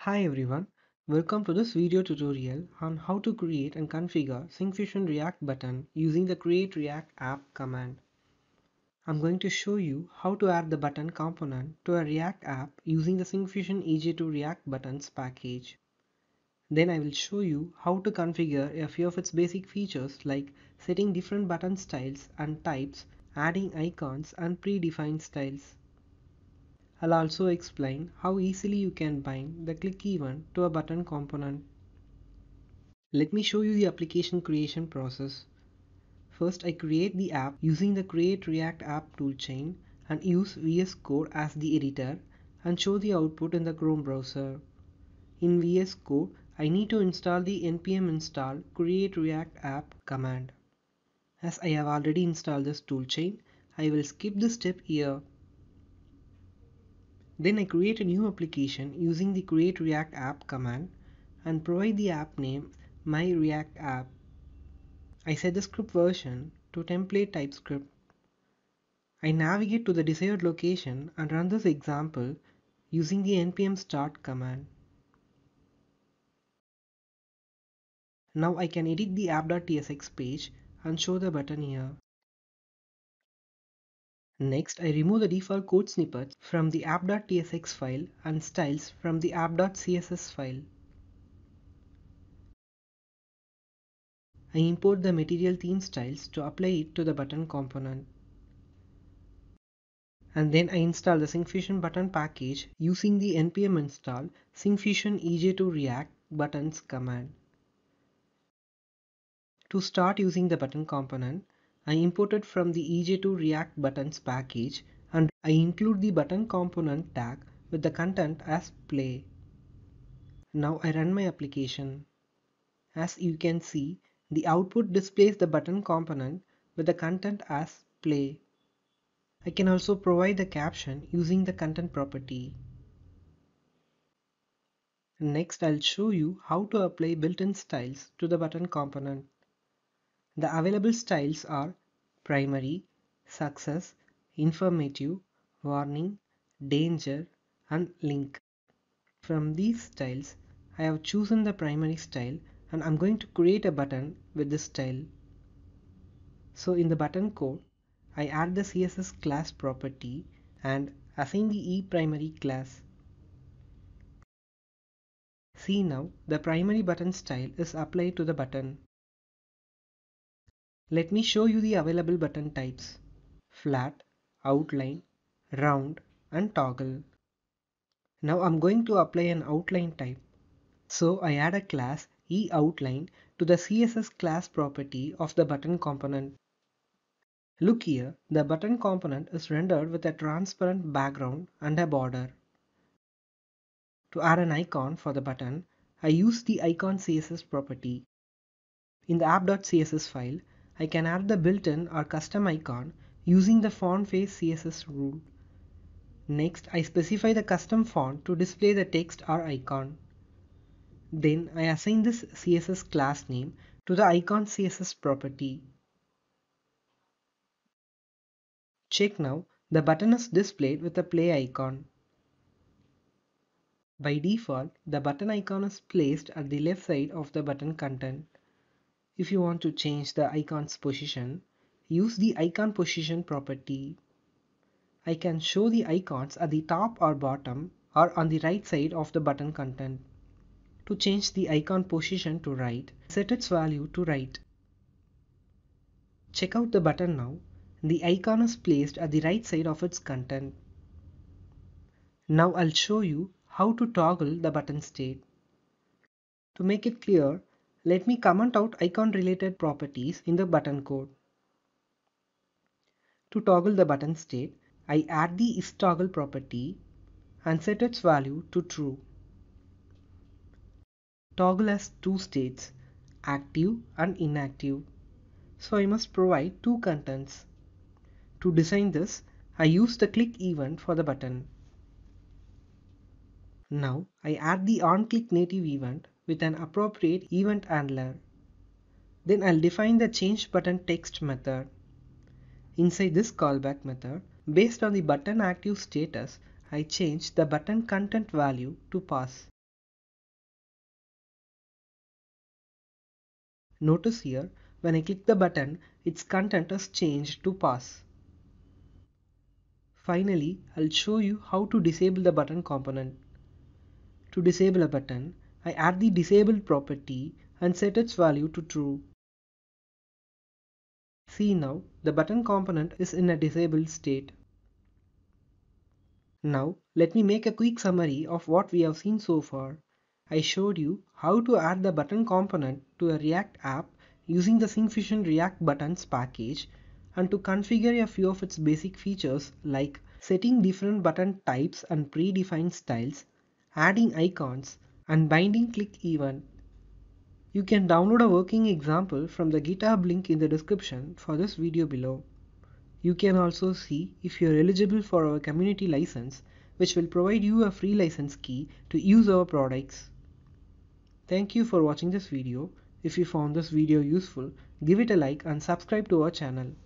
Hi everyone, welcome to this video tutorial on how to create and configure Syncfusion React button using the create React app command. I'm going to show you how to add the button component to a React app using the Syncfusion EJ2 React buttons package. Then I will show you how to configure a few of its basic features like setting different button styles and types, adding icons and predefined styles. I'll also explain how easily you can bind the click event to a button component. Let me show you the application creation process. First, I create the app using the Create React App toolchain and use VS Code as the editor and show the output in the Chrome browser. In VS Code, I need to install the npm install create react app command. As I have already installed this toolchain, I will skip this step here. Then I create a new application using the create react app command and provide the app name my React app. I set the script version to template TypeScript. I navigate to the desired location and run this example using the npm start command. Now I can edit the app.tsx page and show the button here. Next, I remove the default code snippets from the app.tsx file and styles from the app.css file. I import the material theme styles to apply it to the button component. And then I install the Syncfusion button package using the npm install Syncfusion EJ2 React buttons command. To start using the button component, I imported from the EJ2 React buttons package and I include the button component tag with the content as play. Now I run my application. As you can see, the output displays the button component with the content as play. I can also provide the caption using the content property. Next, I'll show you how to apply built-in styles to the button component. The available styles are primary, success, informative, warning, danger, and link. From these styles, I have chosen the primary style and I'm going to create a button with this style. So in the button code, I add the CSS class property and assign the ePrimary class. See now, the primary button style is applied to the button. Let me show you the available button types: flat, outline, round, and toggle. Now I'm going to apply an outline type. So I add a class eOutline to the CSS class property of the button component. Look here, the button component is rendered with a transparent background and a border. To add an icon for the button, I use the icon CSS property. In the app.css file, I can add the built-in or custom icon using the font face CSS rule. Next, I specify the custom font to display the text or icon. Then I assign this CSS class name to the icon CSS property. Check now, the button is displayed with a play icon. By default, the button icon is placed at the left side of the button content. If you want to change the icon's position, use the icon position property. I can show the icons at the top or bottom or on the right side of the button content. To change the icon position to right, set its value to right. Check out the button now. The icon is placed at the right side of its content. Now I'll show you how to toggle the button state. To make it clear, let me comment out icon related properties in the button code. To toggle the button state, I add the isToggle property and set its value to true. Toggle has two states, active and inactive. So I must provide two contents. To design this, I use the click event for the button. Now I add the onClick native event with an appropriate event handler. Then I'll define the change button text method. Inside this callback method, based on the button active status, I change the button content value to pass. Notice here, when I click the button, its content is changed to pass. Finally, I'll show you how to disable the button component. To disable a button, I add the disabled property and set its value to true. See now, the button component is in a disabled state. Now, let me make a quick summary of what we have seen so far. I showed you how to add the button component to a React app using the Syncfusion React Buttons package, and to configure a few of its basic features like setting different button types and predefined styles, adding icons, and binding click event. You can download a working example from the GitHub link in the description for this video below. You can also see if you are eligible for our community license, which will provide you a free license key to use our products. Thank you for watching this video. If you found this video useful, give it a like and subscribe to our channel.